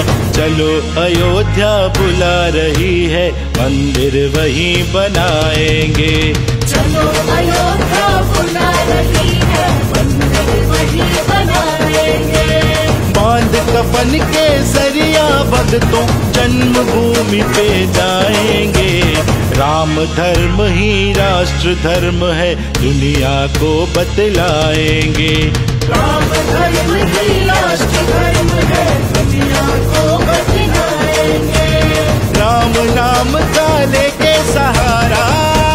चलो अयोध्या बुला रही है, मंदिर वहीं बनाएंगे। चलो अयोध्या बुला रही है, मंदिर वहीं बनाएंगे। बांध कफन के सरिया भक्तों जन्मभूमि पे जाएंगे। राम धर्म ही राष्ट्र धर्म है, दुनिया को बतलाएंगे। राम धर्म ही राष्ट्र धर्म है, दुनिया को बतलाएंगे। राम नाम का लेके सहारा,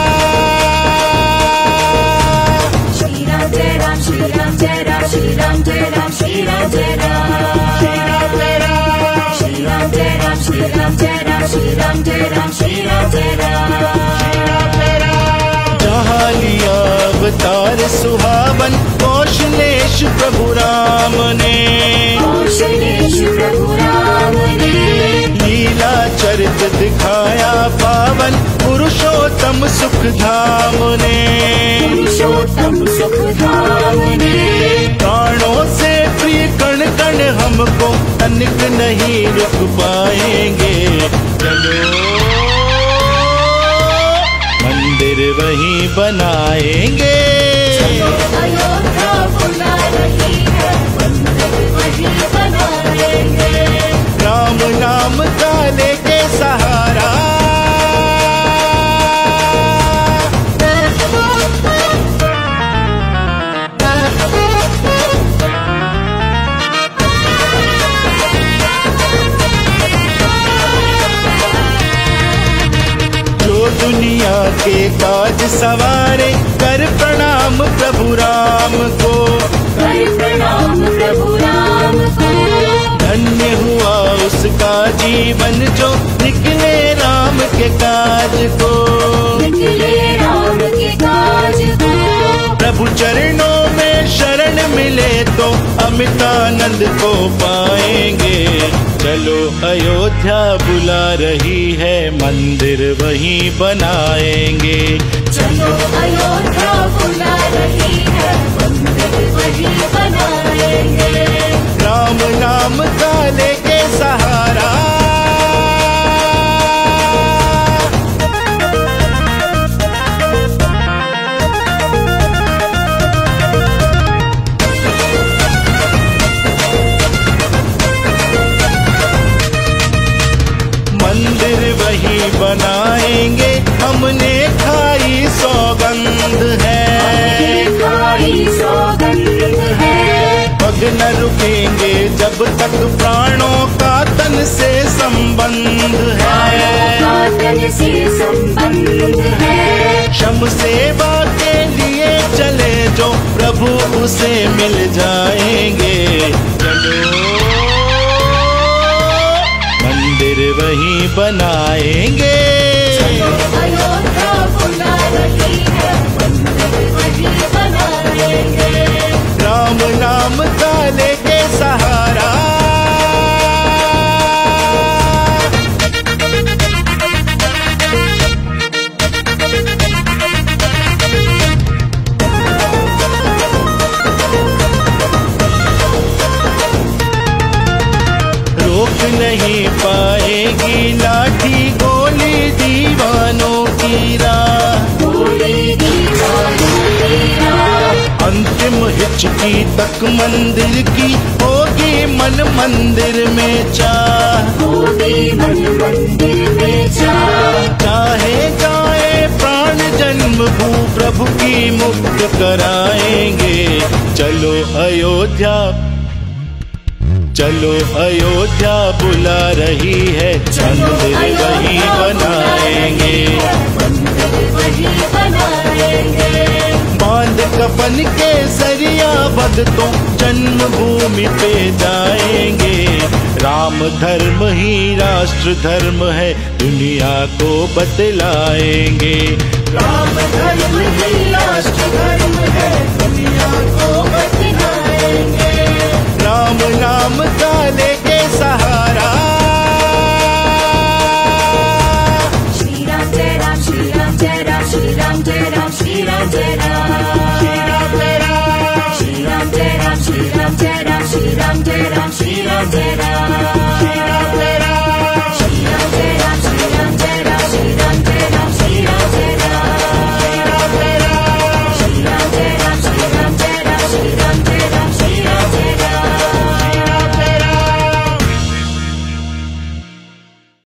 श्री राम जय राम, श्री राम जय राम, श्री राम जय राम, श्री राम जय राम, श्री राम जय राम, श्री राम जय राम, श्री राम जय राम, श्री राम जय राम, श्री राम जय राम। जहाँ लिया अवतार सुहावन कौशलेश प्रभु राम ने, कौशलेश प्रभु राम ने। लीला चरित दिखाया पावन पुरुषोत्तम सुख धाम ने, पुरुषोत्तम सुख धाम ने। प्राणों से प्रिय कण कण हमको तनिक नहीं रुक पाएंगे। चलो मंदिर वहीं बनाएंगे। चलो अयोध्या बुला रही है, मंदिर वहीं बनाएंगे। राम नाम का लेके सहारा, जो दुनिया के काज सवारे कर प्रणाम प्रभु राम को, कर प्रणाम प्रभु राम को। धन्य हुआ उसका जीवन जो निकले राम के काज को, निकले राम के काज को। प्रभु चरणों में शरण मिले तो अमितानंद को पाएंगे। चलो अयोध्या बुला रही है, मंदिर वहीं बनाएंगे। चलो अयोध्या बुला रही है, मंदिर वहीं बनाएंगे। राम नाम का लेके सहारा, मंदिर वहीं बनाएंगे। हमने खाई सौगंध है, खाई सौगंध है। पग न रुकेंगे जब तक प्राणों का तन से संबंध है, तन से संबंध है। क्षम सेवा के लिए चले जो प्रभु उसे मिल जाएंगे। चलो मंदिर वहीं बनाएंगे। चलो अयोध्या बुला रही है, मंदिर वहीं बनाएंगे। राम नाम का लेके सहारा, रोक नहीं पाएगी लाठी गोली दीवानों की राह, अंतिम हिचकी तक मंदिर की होगी मन मंदिर में चाह, चाहे जाए प्राण जन्म भू प्रभु की मुक्त कराएंगे। चलो अयोध्या, चलो अयोध्या बुला रही है, मंदिर वहीं बनाएंगे। बांध कफन के सरिया भक्तों जन्मभूमि पे जाएंगे। राम धर्म ही राष्ट्र धर्म है, दुनिया को बतलाएंगे। राम धर्म ही राष्ट्र धर्म है, दुनिया को